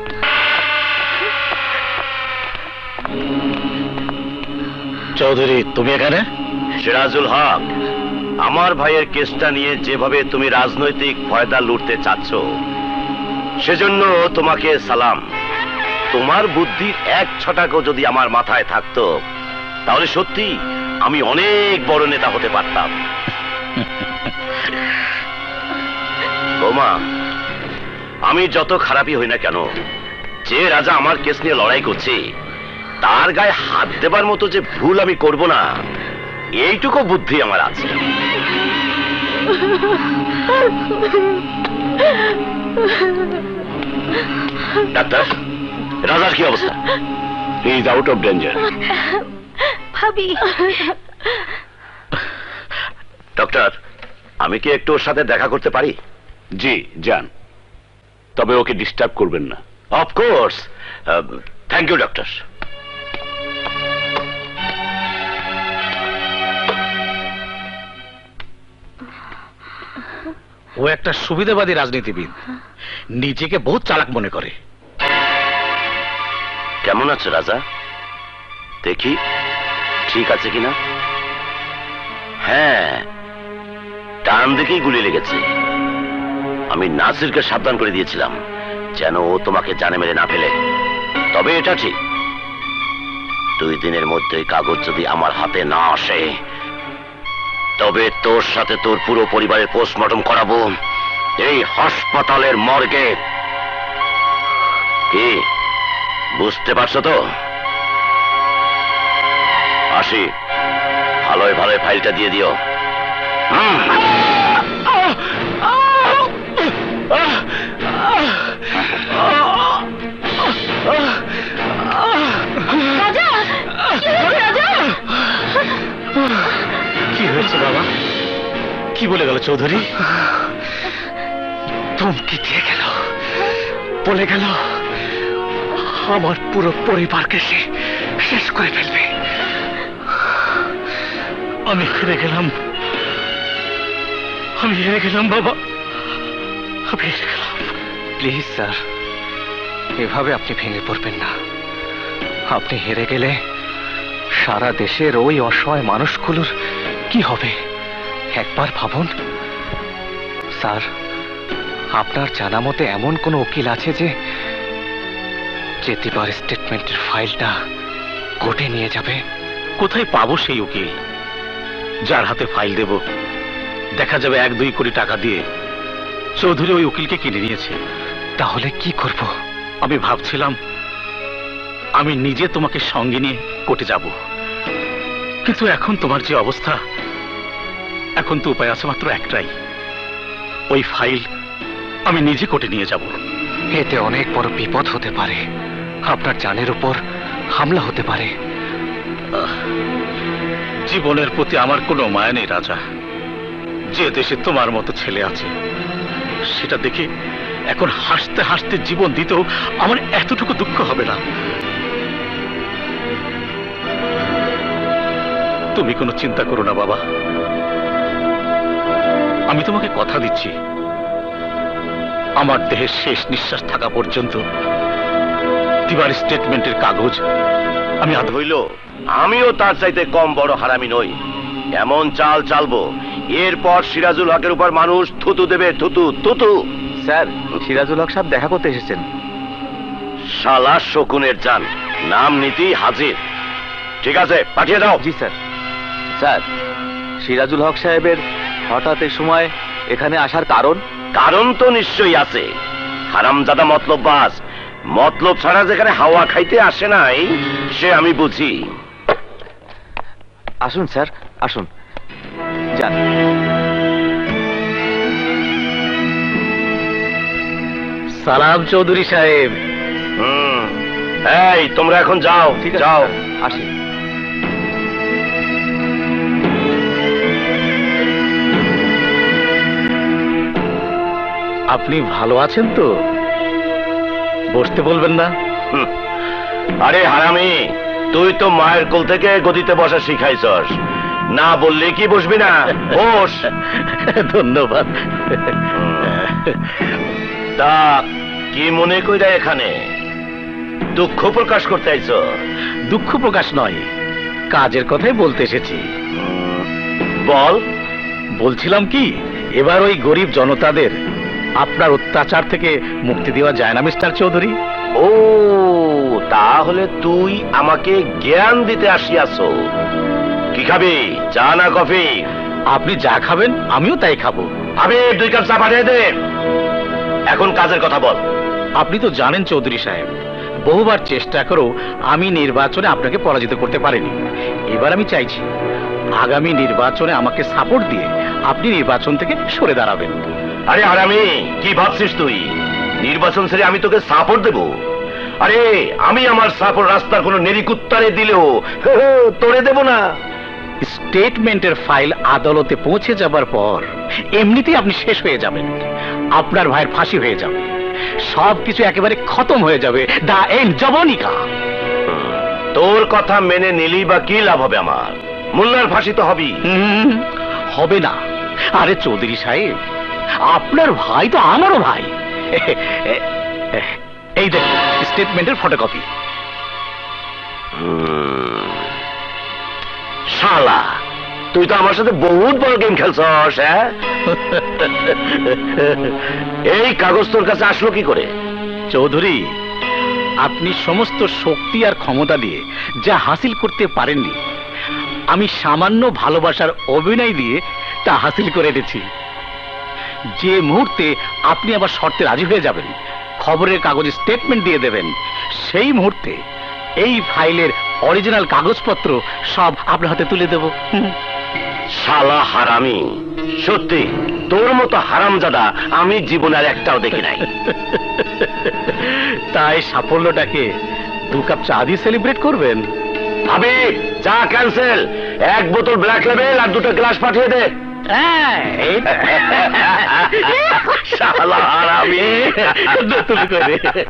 S6: চৌধুরী, তুমি এখানে?
S5: সিরাজুল হক, আমার ভাইয়ের কেসটা নিয়ে যেভাবে তুমি রাজনৈতিক ফায়দা লুটতে চাচ্ছ সেজন্য তোমাকে সালাম। তোমার বুদ্ধির 1 ছটাকও যদি আমার মাথায় থাকতো তাহলে সত্যি আমি অনেক বড় নেতা হতে পারতাম। বোমা, আমি যত খারাপই হই না কেন, যে রাজা আমার কেস নিয়ে লড়াই করছে তার গায়ে হাত দেবার মতো যে ভুল আমি করব না, এইটুকু বুদ্ধি আমার আছে। ডাক্তার, রাজার কি অবস্থা? He is out of danger.
S1: ভাবি।
S5: ডক্টর, আমি কি একটু ওর সাথে দেখা করতে পারি?
S4: জি যান, তবে ওকে ডিস্টার্ব করবেন না।
S5: অফকোর্স। Thank you doctor.
S6: ও একটা সুবিধাবাদী রাজনীতিবিদ, নিজেকে বহুত চালাক মনে করে।
S5: কেমন আছে রাজা? দেখি ঠিক আছে কিনা। হ্যাঁ, ডান দিকেই গুলি লেগেছে। আমি নাসিরকে সাবধান করে দিয়েছিলাম যেন ও তোমাকে জানে মেরে না ফেলে। তবে এটা ঠিক, 2 দিনের মধ্যে কাগজ যদি আমার হাতে না আসে তবে তোর সাথে তোর পুরো পরিবারের পোস্টমর্টম করাবো এই হাসপাতালের মর্গে। কি বুঝতে পারছো তো? আসি, ভালোই ভালোই ফাইলটা দিয়ে দিও।
S1: রাজা, রাজা,
S6: কি হয়েছে বাবা? কি বলে গেল চৌধুরী?
S2: ধমকি দিয়ে গেল, বলে গেল আমার পুরো পরিবারকে সে শেষ করে ফেলবে।
S6: আমি হেরে গেলাম, আমি হেরে গেলাম বাবা, আমি হেরে গেলাম।
S2: প্লিজ স্যার, এভাবে আপনি ভেঙে পড়বেন না। আপনি হেরে গেলে সারা দেশের ওই অসহায় মানুষগুলোর কি হবে একবার ভাবুন। স্যার, আপনার জানা মতে এমন কোনো উকিল আছে যে দিবার স্টেটমেন্টের ফাইলটা কোর্টে নিয়ে যাবে?
S6: কোথায় পাবো সেই উকিল যার হাতে ফাইল দেব দেখা যাবে 1-2 কোটি টাকা দিয়ে চৌধুরী ওই উকিলকে কিনে নিয়েছে?
S2: তাহলে কি করব?
S6: আমি ভাবছিলাম আমি নিজে তোমাকে সঙ্গে নিয়ে কোর্টে যাব, কিন্তু এখন তোমার যে অবস্থা, এখন তো উপায় আছে মাত্র একটাই, ওই ফাইল আমি নিজে কোর্টে নিয়ে যাব।
S2: এতে অনেক বড় বিপদ হতে পারে, আপনার জানের উপর হামলা হতে পারে।
S6: জীবনের প্রতি আমার কোনো মায়া নেই রাজা। যে দেশে তোমার মতো ছেলে আছে সেটা দেখে এখন হাসতে হাসতে জীবন দিতেও আমার এতটুকু দুঃখ হবে না। তুমি কোনো চিন্তা করো না বাবা, আমি তোমাকে কথা দিচ্ছি আমার দেহের শেষ নিঃশ্বাস থাকা পর্যন্ত দিবার স্টেটমেন্টের কাগজ আমি
S5: হইল আমিও তার চাইতে কম বড় হারামি নই। এমন চাল চালবো এরপর সিরাজুল হকের উপর মানুষ থুতু দেবে, থুতু থুতু।
S2: স্যার, সিরাজুল হক সাহেব দেখা করতে এসেছেন।
S5: শালা শকুনের জান, নাম নীতি হাজির। ঠিক আছে, পাঠিয়ে দাও।
S2: জি স্যার। স্যার, সিরাজুল হক সাহেবের হঠাৎ এই সময় এখানে আসার কারণ?
S5: কারণ তো নিশ্চয়ই আছে। হারামজাদা মতলববাজ, মতলব ছাড়া যেখানে হাওয়া খাইতে আসে নাই সে আমি বুঝি।
S2: আসুন স্যার, আসুন, যান।
S6: সালাম চৌধুরী সাহেব।
S5: এই তোমরা এখন যাও।
S2: ঠিক আছে,
S5: যাও।
S2: আসি।
S6: আপনি ভালো আছেন তো? বসতে বলবেন না?
S5: আরে হারামি, তুই তো মায়ের কোল থেকে গদিতে বসা শিখাইছস, না বললে কি বসবি না? বস।
S6: ধন্যবাদ।
S5: তা কি মনে কইরা এখানে দুঃখ প্রকাশ করতে আইছ?
S6: দুঃখ প্রকাশ নয়, কাজের কথাই বলতে এসেছি।
S5: বল।
S6: বলছিলাম কি, এবার ওই গরিব জনতাদের আপনার অত্যাচার থেকে মুক্তি দেওয়া যায় না মিস্টার চৌধুরী?
S5: ও, তাহলে তুই আমাকে জ্ঞান দিতে আসিয়াছ। কি খাবি, চা না কফি?
S6: আপনি যা খাবেন আমিও তাই খাবো।
S5: আমি 2 কাপ চা পাঠিয়ে দে। এখন কাজের কথা বল।
S6: আপনি তো জানেন চৌধুরী সাহেব, বহুবার চেষ্টা করেও আমি নির্বাচনে আপনাকে পরাজিত করতে পারিনি। এবার আমি চাইছি আগামী নির্বাচনে আমাকে সাপোর্ট দিয়ে আপনি নির্বাচন থেকে সরে দাঁড়াবেন।
S5: আরে হারামি, কি ভাবছিস তুই নির্বাচন ছেড়ে আমি তোকে সাপোর্ট দেব? আরে আমি আমার সাপোর্ট রাস্তার কোনো নেরিকুত্তারে দিলেও তোরে দেব না।
S6: স্টেটমেন্টের ফাইল আদালতে পৌঁছে যাবার পর এমনিতেই আপনি শেষ হয়ে যাবেন, আপনার ভাইয়ের ফাঁসি হয়ে যাবে, সবকিছু একেবারে খতম হয়ে যাবে। দা এন্ড জবনিকা।
S5: তোর কথা মেনে নিলি বা কি লাভ হবে আমার? মোল্লার ফাঁসি তো হবেই।
S6: হবে না। আরে চৌধুরী সাহেব, আপনার ভাই তো আমারও ভাই। এই দেখুন স্টেটমেন্টের ফটোকপি।
S5: শালা, তুই তো আমার সাথে বহুত বড় গেম খেলছস। হ্যাঁ, এই কাগজ তোর কাছে আসলো কি করে?
S6: চৌধুরী, আপনি সমস্ত শক্তি আর ক্ষমতা দিয়ে যা হাসিল করতে পারেননি, আমি সামান্য ভালোবাসার অভিনয় দিয়ে তা হাসিল করে এনেছি। যে মুহূর্তে আপনি আবার শর্তে রাজি হয়ে যাবেন, খবরের কাগজে স্টেটমেন্ট দিয়ে দেবেন, সেই মুহূর্তে এই ফাইলের অরিজিনাল কাগজপত্র সব আপনার হাতে তুলে দেব।
S5: শালা হারামি, সত্যি তোর মতো হারামজাদা আমি জীবনে আর একটাও দেখি নাই।
S6: তাই সাফল্যটাকে 2 কাপ চা দিয়ে সেলিব্রেট করবেন?
S5: ভাবি, চা ক্যান্সেল, 1 বোতল ব্ল্যাক লেবেল আর 2টা গ্লাস পাঠিয়ে দে।
S6: হ্যাঁ,
S5: শালা হারামি।
S6: তুমি করে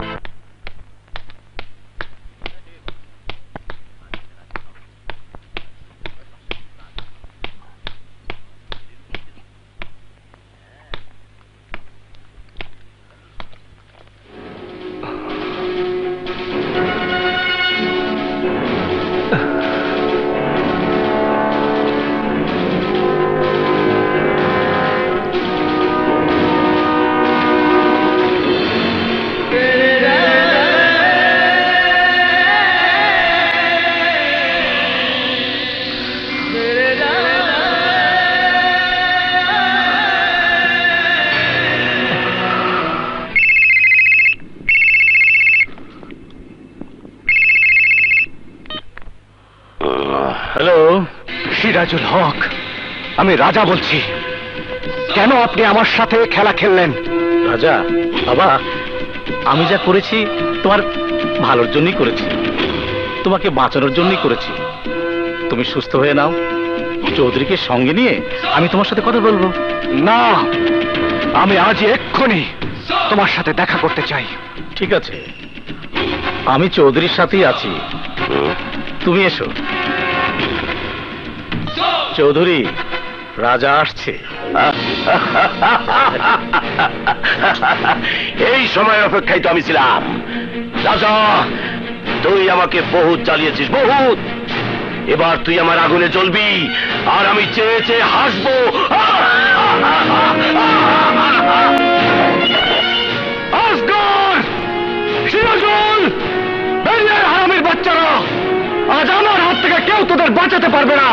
S6: হ্যালো,
S2: সিরাজুল হক, আমি রাজা বলছি। কেন আপনি আমার সাথে খেলা খেললেন?
S6: রাজা বাবা, আমি যা করেছি তোমার ভালোর জন্যই করেছি, তোমাকে বাঁচানোর জন্যই করেছি। তুমি সুস্থ হয়ে নাও, চৌধুরীকে সঙ্গে নিয়ে আমি তোমার সাথে কথা বলবো।
S2: না, আমি আজই এক্ষুনি তোমার সাথে দেখা করতে চাই।
S6: ঠিক আছে, আমি চৌধুরীর সাথেই আছি, তুমি এসো। চৌধুরী, রাজা আসছে।
S5: এই সময় অপেক্ষায় তো আমি ছিলাম। রাজা, তুই আমাকে বহুত জ্বালিয়েছিস, বহুত। এবার তুই আমার আগুনে জ্বলবি, আর আমি চেয়ে চেয়ে হাসবো।
S2: আসগর, সিরাজুল, বেরিয়ে আয় হারামির বাচ্চারা। আজ আমার হাত থেকে কেউ তোদের বাঁচাতে পারবে না।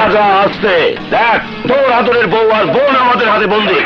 S5: রাজা আসতে দেখ, তোর আদরের বউ আর বোন আমাদের হাতে বন্দি।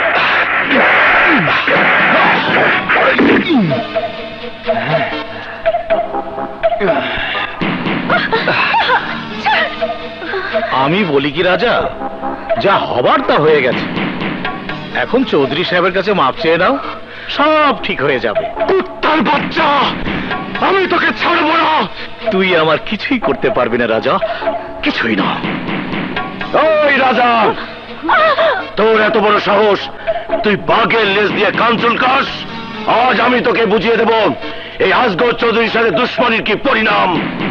S6: আমি বলি কি রাজা, যা হবার তা হয়ে গেছে। এখন চৌধুরী সাহেবের কাছে মাপ চেয়ে নাও, সব ঠিক হয়ে যাবে।
S2: কুত্তার বাচ্চা, আমি তোকে ছাড়বো না।
S6: তুই আমার কিছুই করতে পারবি না রাজা, কিছুই না।
S5: ওই রাজা, তোর এত বড় সাহস, তুই বাঘের লেজ দিয়ে কান চুলকাস? আজ আমি তোকে বুঝিয়ে দেব এই আসগর চৌধুরীর সাথে দুশ্মনীর কি পরিণাম।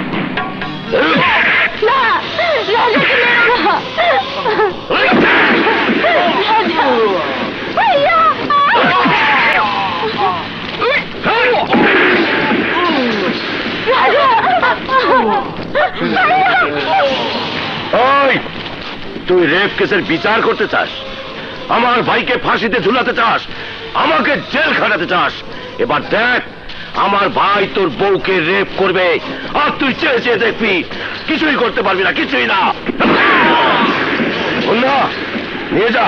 S1: না, রাজাকে মেরো না। রাজা, ভাইয়া। রাজা,
S5: ওই, তুই রেপ কেসের বিচার করতে চাস, আমার ভাইকে ফাঁসিতে ঝুলাতে চাস, আমাকে জেল খাটাতে চাস? এবার দেখ, আমার ভাই তোর বউকে রেপ করবে, আর তুই চেয়ে চেয়ে দেখবি, কিছুই করতে পারবি না, কিছুই না। না, নিয়ে যা।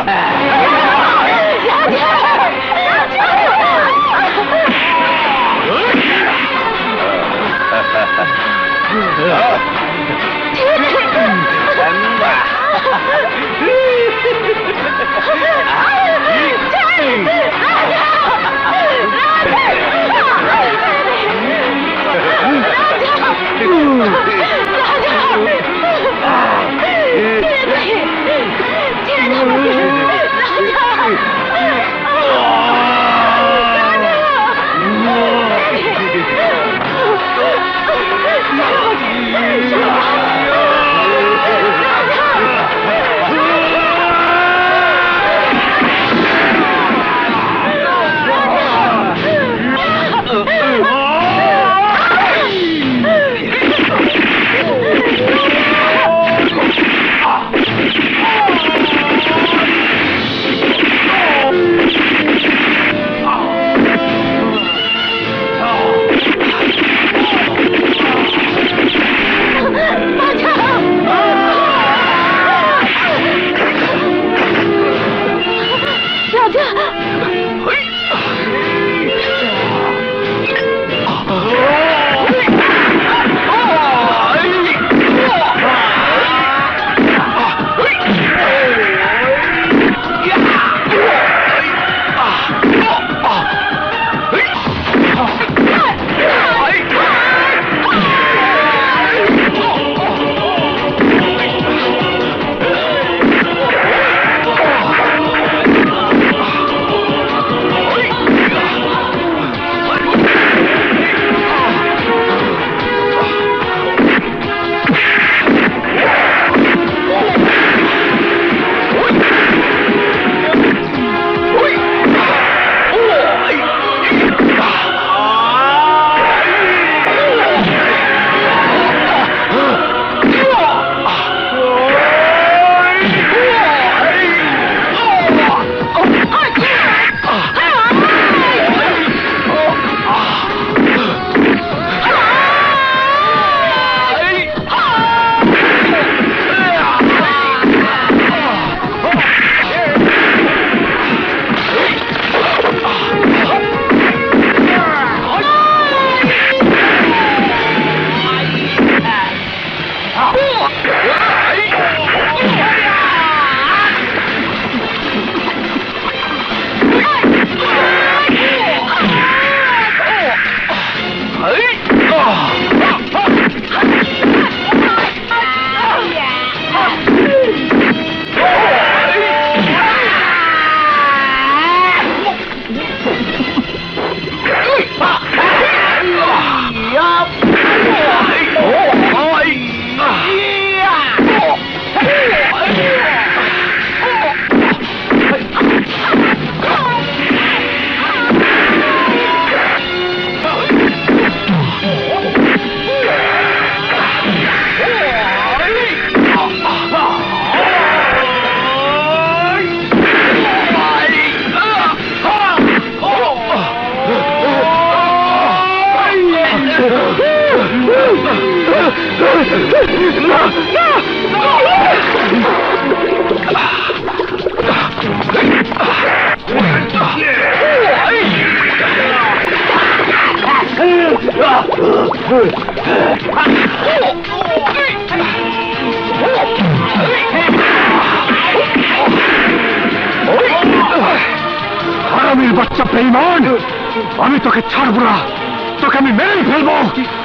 S2: হারামির বাচ্চা বেঈমান, আমি তোকে ছাড়বো না, তোকে আমি মেরেই ফেলবো।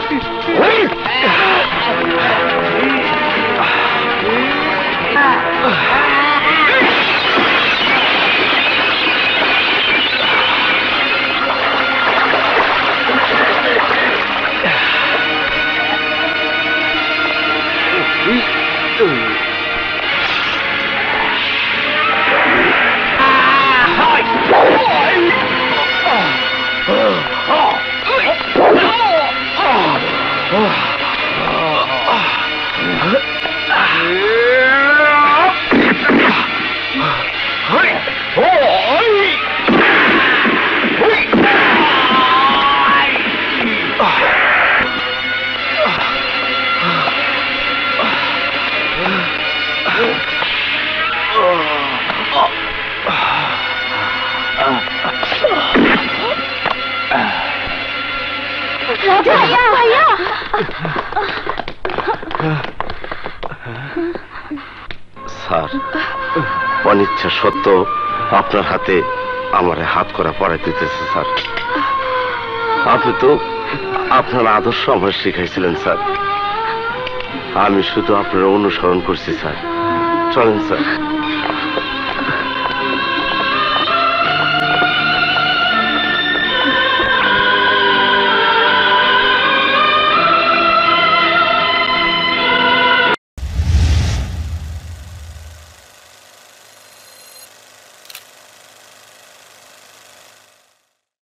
S5: স্যার, অনিচ্ছা সত্ত্বেও আপনার হাতে আমার হাত করা পড়াই দিতেছে স্যার। আপনি তো আপনার আদর্শ আমার শিখাইছিলেন স্যার, আমি শুধু আপনার অনুসরণ করছি স্যার। চলেন স্যার।